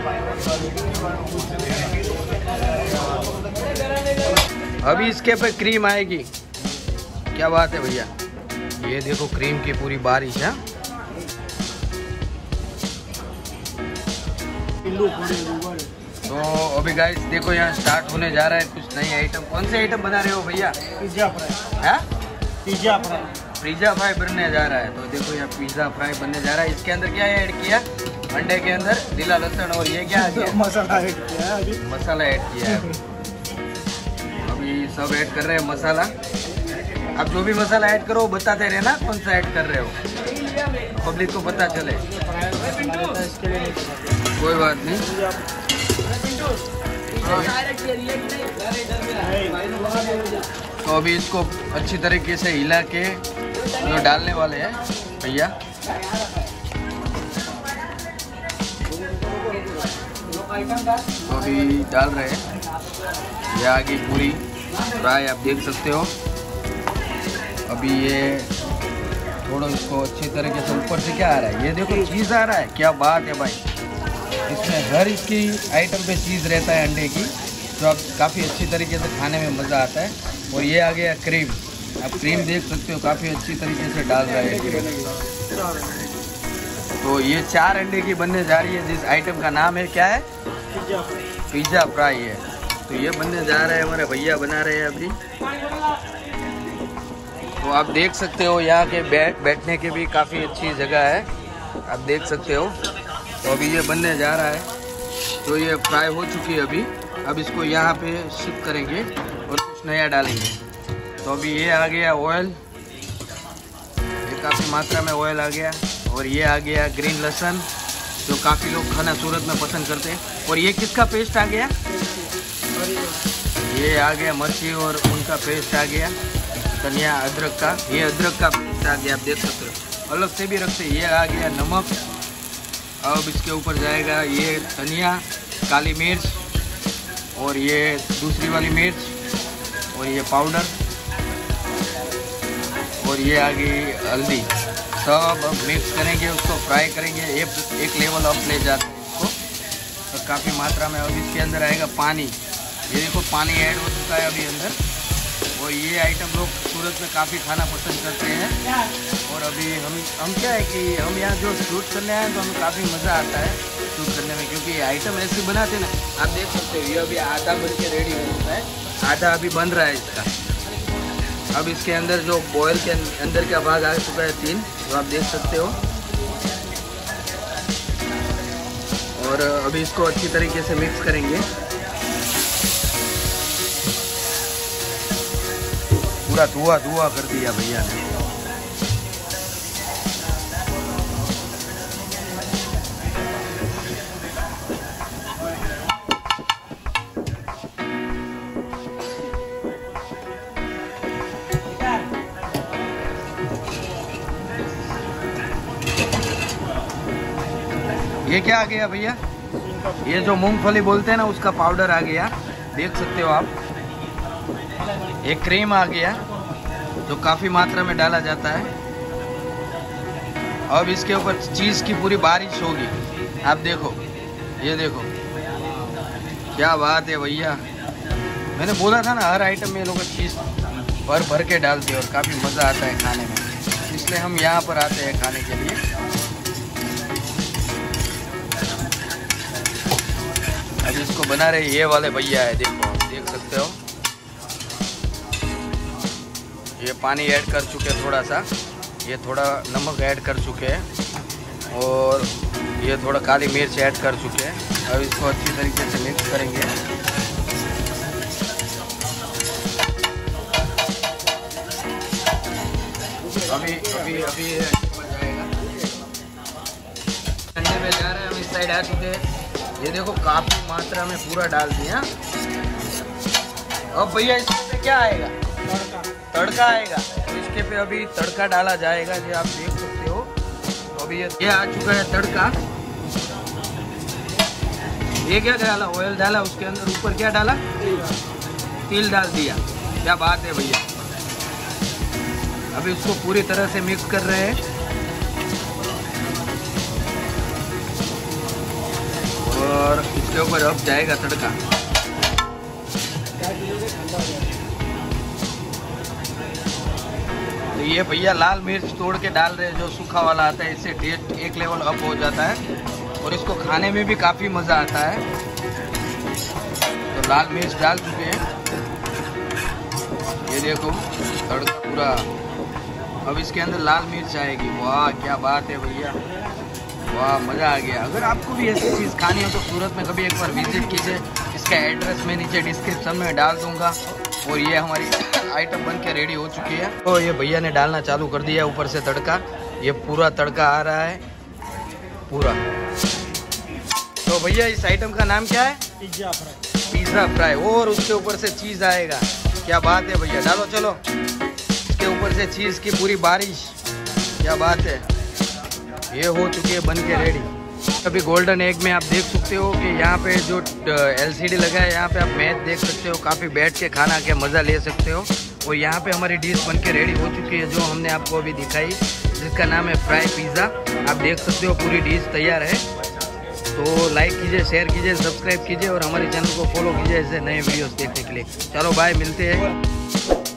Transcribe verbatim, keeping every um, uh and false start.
अभी इसके पे क्रीम आएगी। क्या बात है भैया, ये देखो क्रीम की पूरी बारिश है। तो अभी गाइस देखो यहाँ स्टार्ट होने जा रहा है कुछ नई आइटम। कौन से आइटम बना रहे हो भैया? पिज्जा फ्राई है, पिज्जा फ्राई पिज्जा फ्राई बनने जा रहा है। तो देखो यहाँ पिज्जा फ्राई बनने जा रहा है। इसके अंदर क्या ऐड किया? अंडे के अंदर नीला लहसुन और ये क्या किया? मसाला ऐड किया है अभी। मसाला ऐड किया है। अभी सब ऐड कर रहे हैं मसाला। आप जो भी मसाला ऐड करो वो बताते रहना कौन सा ऐड कर रहे हो, पब्लिक को पता चले। कोई बात नहीं। तो अभी इसको अच्छी तरीके से हिला के जो डालने वाले हैं भैया। तो अभी डाल रहे हैं। ये आगे पूरी फ्राई आप देख सकते हो। अभी ये थोड़ा इसको अच्छी तरीके से ऊपर से क्या आ रहा है, ये देखो चीज़ आ रहा है। क्या बात है भाई, इसमें हर इसकी आइटम पे चीज़ रहता है अंडे की, जो आप काफ़ी अच्छी तरीके से खाने में मज़ा आता है। और ये आ गया क्रीम। आप क्रीम देख सकते हो, काफ़ी अच्छी तरीके से डाल रहा है क्रीम। तो ये चार अंडे की बनने जा रही है, जिस आइटम का नाम है क्या है? पिज्जा फ्राई है। तो ये बनने जा रहा है, हमारे भैया बना रहे हैं अभी। तो आप देख सकते हो यहाँ के बैठ बैठने की भी काफ़ी अच्छी जगह है, आप देख सकते हो। तो अभी ये बनने जा रहा है। तो ये फ्राई हो चुकी है अभी। अब इसको यहाँ पे शिफ्ट करेंगे और कुछ नया डालेंगे। तो अभी ये आ गया ऑयल, ये काफ़ी मात्रा में ऑयल आ गया। और ये आ गया ग्रीन लहसुन, जो काफ़ी लोग खाना सूरत में पसंद करते हैं। और ये किसका पेस्ट आ गया? ये आ गया मिर्ची और उनका पेस्ट आ गया। धनिया अदरक का, ये अदरक का पेस्ट आ गया, आप देख सकते हो। अलग से भी रखते। ये आ गया नमक। अब इसके ऊपर जाएगा ये धनिया, काली मिर्च और ये दूसरी वाली मिर्च और ये पाउडर और ये आ गई हल्दी। सब अब मिक्स करेंगे, उसको फ्राई करेंगे। एक एक लेवल अप ले जाते हैं इसको, और काफ़ी मात्रा में। अब इसके अंदर आएगा पानी। ये देखो पानी ऐड हो चुका है अभी अंदर। और ये आइटम लोग सूरत में काफ़ी खाना पसंद करते हैं। और अभी हम हम क्या है कि हम यहाँ जो शूट करने आए तो हमें काफ़ी मज़ा आता है शूट करने में, क्योंकि ये आइटम ऐसे बनाते हैं ना। आप देख सकते हो ये अभी आधा बन के रेडी हो चुका है, आधा अभी बन रहा है इसका। अब इसके अंदर जो बॉयल के अंदर का भाग आ चुका है तीन, जो आप देख सकते हो। और अभी इसको अच्छी तरीके से मिक्स करेंगे। पूरा धुआं धुआं कर दिया भैया ने। ये क्या आ गया भैया? ये जो मूंगफली बोलते हैं ना, उसका पाउडर आ गया, देख सकते हो आप। एक क्रीम आ गया, जो काफ़ी मात्रा में डाला जाता है। अब इसके ऊपर चीज़ की पूरी बारिश होगी, आप देखो। ये देखो क्या बात है भैया। मैंने बोला था ना, हर आइटम में लोग चीज़ भर भर के डालते हैं और काफ़ी मज़ा आता है खाने में, इसलिए हम यहाँ पर आते हैं खाने के लिए। अब इसको बना रहे ये वाले भैया है, देखो देख सकते हो। ये पानी ऐड कर चुके हैं थोड़ा सा, ये थोड़ा नमक ऐड कर चुके हैं और ये थोड़ा काली मिर्च ऐड कर चुके हैं। अब इसको अच्छी तरीके से मिक्स करेंगे। अभी अभी अभी ठंडे में जा रहे हैं, हम इस साइड आ चुके हैं। ये देखो काफ़ी मात्रा में पूरा डाल दिया। अब भैया इसमें क्या आएगा? तड़का तड़का आएगा। तो इसके पे अभी तड़का डाला जाएगा, जो आप देख सकते हो। तो अभी ये, ये आ चुका है तड़का। ये क्या डाला? ऑयल डाला, उसके अंदर ऊपर क्या डाला? तिल डाल दिया। क्या बात है भैया। अभी इसको पूरी तरह से मिक्स कर रहे हैं। और इसके ऊपर अब जाएगा तड़का। तो ये भैया लाल मिर्च तोड़ के डाल रहे हैं, जो सूखा वाला आता है, इससे टेस्ट एक लेवल अप हो जाता है और इसको खाने में भी काफ़ी मज़ा आता है। तो लाल मिर्च डाल चुके हैं, ये देखो तड़का पूरा। अब इसके अंदर लाल मिर्च आएगी। वाह क्या बात है भैया, वाह मज़ा आ गया। अगर आपको भी ऐसी चीज़ खानी हो तो सूरत में कभी एक बार विजिट कीजिए। इसका एड्रेस मैं नीचे डिस्क्रिप्शन में डाल दूंगा। और ये हमारी आइटम बन के रेडी हो चुकी है। तो ये भैया ने डालना चालू कर दिया ऊपर से तड़का। ये पूरा तड़का आ रहा है पूरा। तो भैया इस आइटम का नाम क्या है? Pizza fry. Pizza fry. और उसके ऊपर से चीज़ आएगा। क्या बात है भैया, डालो चलो इसके ऊपर से चीज़ की पूरी बारिश। क्या बात है, ये हो चुकी है बन के रेडी। अभी गोल्डन एग में आप देख सकते हो कि यहाँ पे जो एलसीडी लगा है, यहाँ पे आप मैच देख सकते हो, काफ़ी बैठ के खाना के मज़ा ले सकते हो। और यहाँ पे हमारी डिश बन के रेडी हो चुकी है, जो हमने आपको अभी दिखाई, जिसका नाम है फ्राई पिज़्ज़ा। आप देख सकते हो पूरी डिश तैयार है। तो लाइक कीजिए, शेयर कीजिए, सब्सक्राइब कीजिए और हमारे चैनल को फॉलो कीजिए ऐसे नए वीडियोस देखने के लिए। चलो बाय, मिलते हैं।